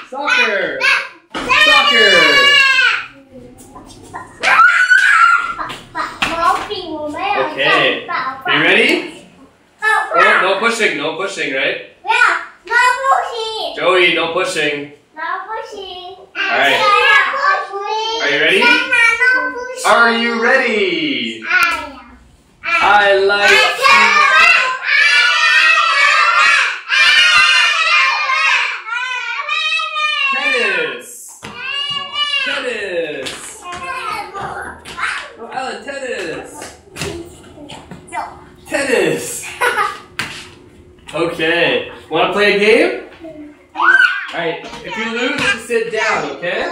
Soccer. Soccer. Okay. Are you ready? Oh, no pushing. No pushing, right? Yeah. No pushing. Joey, no pushing. No pushing. Alright. Are you ready? Are you ready? I like tennis. Tennis. Oh, Alan, tennis. Tennis. Okay. Want to play a game? Alright. If you lose, sit down, okay?